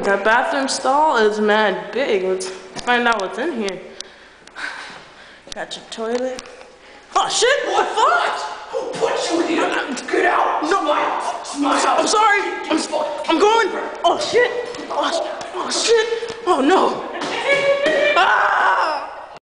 That bathroom stall is mad big. Let's find out what's in here. Got your toilet. Oh shit! What? Who put you here? Get out! No, I'm sorry. I'm going. Oh shit! Oh shit! Oh no!